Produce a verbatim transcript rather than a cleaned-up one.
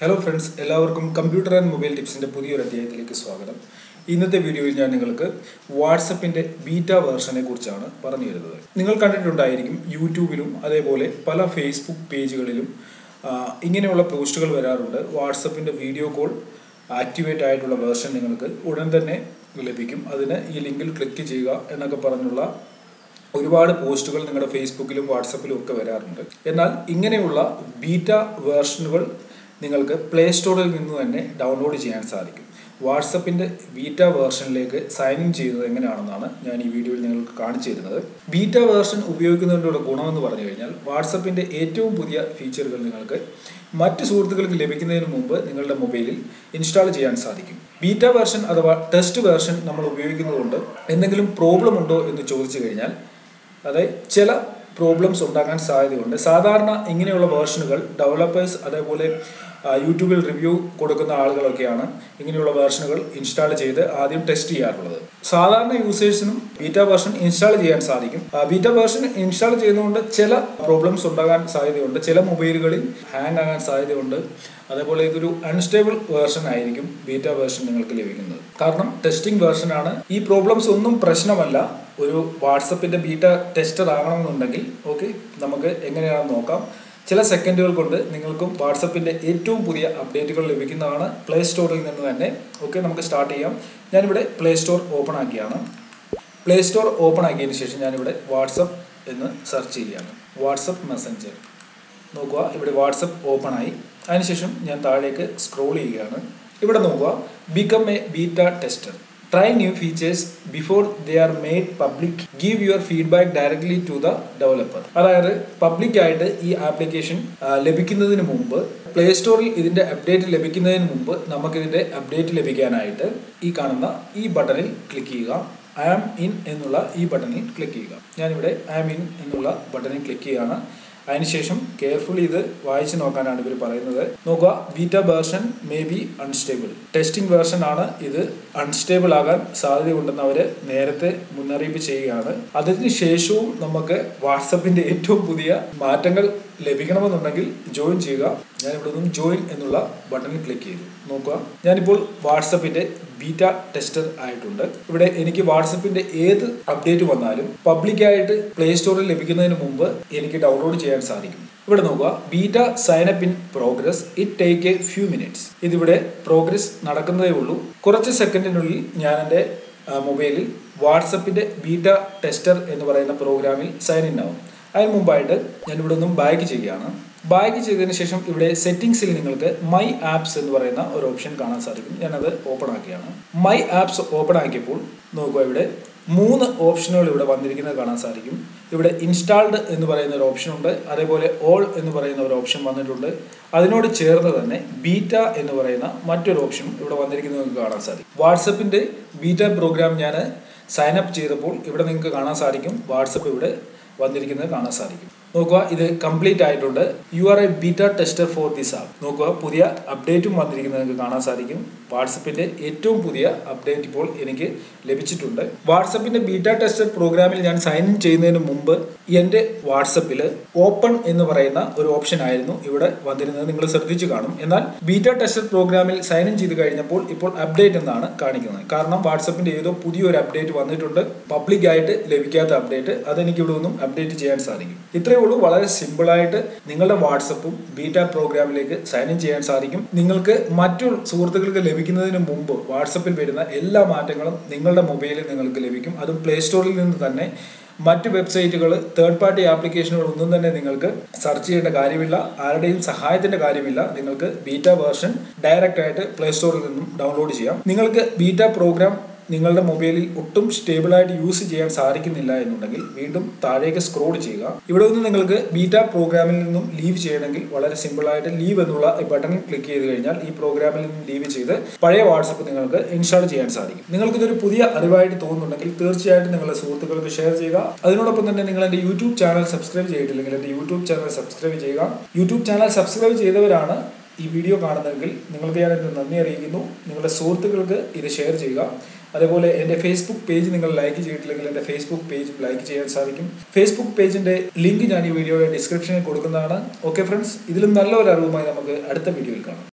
Hello friends, എല്ലാവർക്കും computer and mobile ടിപ്സിന്റെ പുതിയൊരു അധ്യായത്തിലേക്ക് സ്വാഗതം. ഇന്നത്തെ വീഡിയോയിൽ ഞാൻ നിങ്ങൾക്ക് വാട്സപ്പിന്റെ ബീറ്റ വേർഷനെ കുറിച്ചാണ് പറഞ്ഞു തരുന്നത്. നിങ്ങൾ കണ്ടിട്ടുണ്ടായിരിക്കും യൂട്യൂബിലും അതേപോലെ പല ഫേസ്ബുക്ക് പേജുകളിലും ഇങ്ങനെയുള്ള പോസ്റ്റുകൾ വരാറുണ്ട്. വാട്സപ്പിന്റെ വീഡിയോ കോൾ ആക്ടിവേറ്റ് ആയിട്ടുള്ള വേർഷൻ നിങ്ങൾക്ക് ഉടൻ തന്നെ ലഭിക്കും. അതിന് ഈ ലിങ്കിൽ ക്ലിക്ക് ചെയ്യുക എന്നൊക്കെ പറഞ്ഞുള്ള ഒരുപാട് പോസ്റ്റുകൾ നിങ്ങളുടെ ഫേസ്ബുക്കിലും വാട്സപ്പിലും ഒക്കെ വരാറുണ്ട്. എന്നാൽ ഇങ്ങനെയുള്ള ബീറ്റ വേർഷനുകൾ നിങ്ങൾക്ക് പ്ലേ സ്റ്റോറിൽ നിന്ന് തന്നെ ഡൗൺലോഡ് ചെയ്യാൻ സാധിക്കും. വാട്സപ്പിൻ്റെ ബീറ്റ വേർഷനിലേക്ക് സൈൻ ഇൻ ചെയ്യുന്നത് എങ്ങനെയാണെന്നാണ് ഞാൻ ഈ വീഡിയോയിൽ നിങ്ങൾക്ക് കാണിച്ചു തരുന്നത്. ബീറ്റ വേർഷൻ ഉപയോഗിക്കുന്നതിനുള്ള ഗുണമെന്ന് പറഞ്ഞു കഴിഞ്ഞാൽ വാട്സപ്പിൻ്റെ ഏറ്റവും പുതിയ ഫീച്ചറുകൾ നിങ്ങൾക്ക് മറ്റ് സുഹൃത്തുക്കൾക്ക് ലഭിക്കുന്നതിന് മുമ്പ് നിങ്ങളുടെ മൊബൈലിൽ ഇൻസ്റ്റാൾ ചെയ്യാൻ സാധിക്കും. ബീറ്റ വേർഷൻ അഥവാ ടെസ്റ്റ് വേർഷൻ നമ്മൾ ഉപയോഗിക്കുന്നതുകൊണ്ട് എന്തെങ്കിലും പ്രോബ്ലം ഉണ്ടോ എന്ന് ചോദിച്ചു കഴിഞ്ഞാൽ അതായത് ചില പ്രോബ്ലംസ് ഉണ്ടാകാൻ സാധ്യതയുണ്ട്. സാധാരണ ഇങ്ങനെയുള്ള വേർഷനുകൾ ഡെവലപ്പേഴ്സ് അതേപോലെ യൂട്യൂബിൽ റിവ്യൂ കൊടുക്കുന്ന ആളുകളൊക്കെയാണ് ഇങ്ങനെയുള്ള വേർഷനുകൾ ഇൻസ്റ്റാൾ ചെയ്ത് ആദ്യം ടെസ്റ്റ് ചെയ്യാറുള്ളത്. സാധാരണ യൂസേഴ്സിനും ബീറ്റ വേർഷൻ ഇൻസ്റ്റാൾ ചെയ്യാൻ സാധിക്കും. ബീറ്റ വേർഷൻ ഇൻസ്റ്റാൾ ചെയ്യുന്നതുകൊണ്ട് ചില പ്രോബ്ലംസ് ഉണ്ടാകാൻ സാധ്യതയുണ്ട്. ചില മൊബൈലുകളിൽ ഹാങ് ആകാൻ സാധ്യതയുണ്ട്. അതേപോലെ ഇതൊരു അൺസ്റ്റേബിൾ വേർഷൻ ആയിരിക്കും ബീറ്റ വേർഷൻ നിങ്ങൾക്ക് ലഭിക്കുന്നത്. കാരണം ടെസ്റ്റിംഗ് വേർഷനാണ്. ഈ പ്രോബ്ലംസ് ഒന്നും പ്രശ്നമല്ല. ഒരു വാട്സപ്പിൻ്റെ ബീറ്റ ടെസ്റ്റർ ആകണമെന്നുണ്ടെങ്കിൽ ഓക്കെ നമുക്ക് എങ്ങനെയാണെന്ന് നോക്കാം. ചില സെക്കൻഡുകൾ കൊണ്ട് നിങ്ങൾക്കും വാട്സപ്പിൻ്റെ ഏറ്റവും പുതിയ അപ്ഡേറ്റുകൾ ലഭിക്കുന്നതാണ് പ്ലേ സ്റ്റോറിൽ നിന്ന് തന്നെ. ഓക്കെ നമുക്ക് സ്റ്റാർട്ട് ചെയ്യാം. ഞാനിവിടെ പ്ലേ സ്റ്റോർ ഓപ്പൺ ആക്കിയാണ്. പ്ലേ സ്റ്റോർ ഓപ്പൺ ആക്കിയതിന് ശേഷം ഞാനിവിടെ വാട്സപ്പ് എന്ന് സെർച്ച് ചെയ്യുകയാണ്. വാട്സപ്പ് മെസ്സഞ്ചർ നോക്കുക. ഇവിടെ വാട്സപ്പ് ഓപ്പൺ ആയി. അതിനുശേഷം ഞാൻ താഴേക്ക് സ്ക്രോൾ ചെയ്യുകയാണ്. ഇവിടെ നോക്കുക, become a beta tester, try new features before they are made public, give your feedback directly to the developer. അതായത് പബ്ലിക്കായിട്ട് ഈ ആപ്ലിക്കേഷൻ ലഭിക്കുന്നതിന് മുമ്പ്, പ്ലേ സ്റ്റോറിൽ ഇതിൻ്റെ അപ്ഡേറ്റ് ലഭിക്കുന്നതിന് മുമ്പ് നമുക്കിതിൻ്റെ അപ്ഡേറ്റ് ലഭിക്കാനായിട്ട് ഈ കാണുന്ന ഈ ബട്ടണിൽ ക്ലിക്ക് ചെയ്യുക. ഐ ആം ഇൻ എന്നുള്ള ഈ ബട്ടണിൽ ക്ലിക്ക് ചെയ്യുക. ഞാനിവിടെ ഐ ആം ഇൻ എന്നുള്ള ബട്ടണിൽ ക്ലിക്ക് ചെയ്യുകയാണ്. അതിനുശേഷം കെയർഫുള്ളി ഇത് വായിച്ചു നോക്കാനാണ് ഇവർ പറയുന്നത്. നോക്കുക, beta version may be unstable. Testing version ആണ്, ഇത് അൺസ്റ്റേബിൾ ആകാൻ സാധ്യതയുണ്ടെന്ന് അവർ നേരത്തെ മുന്നറിയിപ്പ് ചെയ്യുകയാണ്. അതിന് ശേഷവും നമുക്ക് വാട്സപ്പിൻ്റെ ഏറ്റവും പുതിയ മാറ്റങ്ങൾ ലഭിക്കണമെന്നുണ്ടെങ്കിൽ ജോയിൻ ചെയ്യുക. ഞാനിവിടെ നിന്നും ജോയിൻ എന്നുള്ള ബട്ടണിൽ ക്ലിക്ക് ചെയ്തു. നോക്കുക, ഞാനിപ്പോൾ വാട്സപ്പിൻ്റെ ബീറ്റ ടെസ്റ്റർ ആയിട്ടുണ്ട്. ഇവിടെ എനിക്ക് വാട്സപ്പിൻ്റെ ഏത് അപ്ഡേറ്റ് വന്നാലും പബ്ലിക്കായിട്ട് പ്ലേ സ്റ്റോറിൽ ലഭിക്കുന്നതിന് മുമ്പ് എനിക്ക് ഡൗൺലോഡ് ചെയ്യാൻ സാധിക്കും. ഇവിടെ നോക്കുക, beta signup in progress, it take a few minutes. ഇതിവിടെ പ്രോഗ്രസ് നടക്കുന്നതേ ഉള്ളൂ. കുറച്ച് സെക്കൻഡിനുള്ളിൽ ഞാൻ എൻ്റെ മൊബൈലിൽ വാട്സപ്പിൻ്റെ ബീറ്റ ടെസ്റ്റർ എന്ന് പറയുന്ന പ്രോഗ്രാമിൽ സൈൻ ഇൻ ആവും. അതിന് മുമ്പായിട്ട് ഞാൻ ഇവിടെ നിന്നും ബാക്ക് ചെയ്യുകയാണ്. ബാക്ക് ചെയ്തതിന് ശേഷം ഇവിടെ സെറ്റിംഗ്സിൽ നിങ്ങൾക്ക് മൈ ആപ്സ് എന്ന് പറയുന്ന ഒരു ഓപ്ഷൻ കാണാൻ സാധിക്കും. ഞാനത് ഓപ്പൺ ആക്കിയാണ്. മൈ ആപ്സ് ഓപ്പൺ ആക്കിയപ്പോൾ നോക്കുക, ഇവിടെ മൂന്ന് ഓപ്ഷനുകൾ ഇവിടെ വന്നിരിക്കുന്നത് കാണാൻ സാധിക്കും. ഇവിടെ ഇൻസ്റ്റാൾഡ് എന്ന് പറയുന്ന ഒരു ഓപ്ഷൻ ഉണ്ട്. അതേപോലെ ഓൾ എന്ന് പറയുന്ന ഒരു ഓപ്ഷൻ വന്നിട്ടുണ്ട്. അതിനോട് ചേർന്ന് തന്നെ ബീറ്റ എന്ന് പറയുന്ന മറ്റൊരു ഓപ്ഷനും ഇവിടെ വന്നിരിക്കുന്നത് നിങ്ങൾക്ക് കാണാൻ സാധിക്കും. വാട്സപ്പിൻ്റെ ബീറ്റ പ്രോഗ്രാം ഞാൻ സൈനപ്പ് ചെയ്തപ്പോൾ ഇവിടെ നിങ്ങൾക്ക് കാണാൻ സാധിക്കും വാട്സപ്പ് ഇവിടെ വന്നിരിക്കുന്നത് കാണാൻ സാധിക്കും. നോക്കുക, ഇത് കംപ്ലീറ്റ് ആയിട്ടുണ്ട്. You are a beta tester for this app. നോക്കുക, പുതിയ അപ്ഡേറ്റും വന്നിരിക്കുന്നത് നിങ്ങൾക്ക് കാണാൻ സാധിക്കും. വാട്സപ്പിൻ്റെ ഏറ്റവും പുതിയ അപ്ഡേറ്റ് ഇപ്പോൾ എനിക്ക് ലഭിച്ചിട്ടുണ്ട്. വാട്സപ്പിൻ്റെ ബീറ്റ ടെസ്റ്റർ പ്രോഗ്രാമിൽ ഞാൻ സൈൻ ഇൻ ചെയ്യുന്നതിന് മുമ്പ് എൻ്റെ വാട്സപ്പിൽ ഓപ്പൺ എന്ന് പറയുന്ന ഒരു ഓപ്ഷൻ ആയിരുന്നു ഇവിടെ വന്നിരുന്നത്. നിങ്ങൾ ശ്രദ്ധിച്ചു കാണും. എന്നാൽ ബീറ്റ ടെസ്റ്റർ പ്രോഗ്രാമിൽ സൈൻ ഇൻ ചെയ്ത് കഴിഞ്ഞപ്പോൾ ഇപ്പോൾ അപ്ഡേറ്റ് എന്നാണ് കാണിക്കുന്നത്. കാരണം വാട്സപ്പിൻ്റെ ഏതോ പുതിയൊരു അപ്ഡേറ്റ് വന്നിട്ടുണ്ട്, പബ്ലിക്കായിട്ട് ലഭിക്കാത്ത അപ്ഡേറ്റ്. അതെനിക്ക് ഇവിടെ നിന്നും അപ്ഡേറ്റ് ചെയ്യാൻ സാധിക്കും. ഇത്രയേ ഉള്ളൂ. വളരെ സിമ്പിളായിട്ട് നിങ്ങളുടെ വാട്സപ്പും ബീറ്റ പ്രോഗ്രാമിലേക്ക് സൈൻ ഇൻ ചെയ്യാൻ സാധിക്കും. നിങ്ങൾക്ക് മറ്റു സുഹൃത്തുക്കൾക്ക് ലഭിക്കുന്നതിന് മുമ്പ് വാട്സപ്പിൽ വരുന്ന എല്ലാ മാറ്റങ്ങളും നിങ്ങളുടെ മൊബൈലിൽ നിങ്ങൾക്ക് ലഭിക്കും. അതും പ്ലേ സ്റ്റോറിൽ നിന്ന് തന്നെ. മറ്റ് വെബ്സൈറ്റുകൾ, തേർഡ് പാർട്ടി ആപ്ലിക്കേഷനുകൾ ഒന്നും തന്നെ നിങ്ങൾക്ക് സെർച്ച് ചെയ്യേണ്ട കാര്യമില്ല. ആരുടെയും സഹായത്തിൻ്റെ കാര്യമില്ല. നിങ്ങൾക്ക് ബീറ്റ വേർഷൻ ഡയറക്റ്റ് ആയിട്ട് പ്ലേ സ്റ്റോറിൽ നിന്നും ഡൗൺലോഡ് ചെയ്യാം. നിങ്ങൾക്ക് ബീറ്റ പ്രോഗ്രാം നിങ്ങളുടെ മൊബൈലിൽ ഒട്ടും സ്റ്റേബിളായിട്ട് യൂസ് ചെയ്യാൻ സാധിക്കുന്നില്ല എന്നുണ്ടെങ്കിൽ വീണ്ടും താഴേക്ക് സ്ക്രോൾ ചെയ്യുക. ഇവിടെ നിന്ന് നിങ്ങൾക്ക് ബീറ്റ പ്രോഗ്രാമിൽ നിന്നും ലീവ് ചെയ്യണമെങ്കിൽ വളരെ സിമ്പിളായിട്ട് ലീവ് എന്നുള്ള ബട്ടണിൽ ക്ലിക്ക് ചെയ്ത് കഴിഞ്ഞാൽ ഈ പ്രോഗ്രാമിൽ നിന്നും ലീവ് ചെയ്ത് പഴയ വാട്സപ്പ് നിങ്ങൾക്ക് ഇൻസ്റ്റാൾ ചെയ്യാൻ സാധിക്കും. നിങ്ങൾക്ക് ഇതൊരു പുതിയ അറിവായിട്ട് തോന്നുന്നുണ്ടെങ്കിൽ തീർച്ചയായിട്ടും നിങ്ങളുടെ സുഹൃത്തുക്കൾക്ക് ഷെയർ ചെയ്യുക. അതിനോടൊപ്പം തന്നെ നിങ്ങൾ എൻ്റെ യൂട്യൂബ് ചാനൽ സബ്സ്ക്രൈബ് ചെയ്തിട്ടില്ലെങ്കിൽ എൻ്റെ യൂട്യൂബ് ചാനൽ സബ്സ്ക്രൈബ് ചെയ്യുക. യൂട്യൂബ് ചാനൽ സബ്സ്ക്രൈബ് ചെയ്തവരാണ് ഈ വീഡിയോ കാണുന്നതെങ്കിൽ നിങ്ങൾക്ക് ഞാൻ എൻ്റെ നന്ദി അറിയിക്കുന്നു. നിങ്ങളുടെ സുഹൃത്തുക്കൾക്ക് ഇത് ഷെയർ ചെയ്യുക. അതേപോലെ എൻ്റെ ഫേസ്ബുക്ക് പേജ് നിങ്ങൾ ലൈക്ക് ചെയ്തിട്ടില്ലെങ്കിൽ എൻ്റെ ഫേസ്ബുക്ക് പേജ് ലൈക്ക് ചെയ്യാൻ സാധിക്കും. ഫേസ്ബുക്ക് പേജിൻ്റെ ലിങ്ക് ഞാൻ ഈ വീഡിയോയുടെ ഡിസ്ക്രിപ്ഷനിൽ കൊടുക്കുന്നതാണ്. ഓക്കെ ഫ്രണ്ട്സ്, ഇതിലും നല്ല ഒരു അറിവുമായി നമുക്ക് അടുത്ത വീഡിയോയിൽ കാണാം.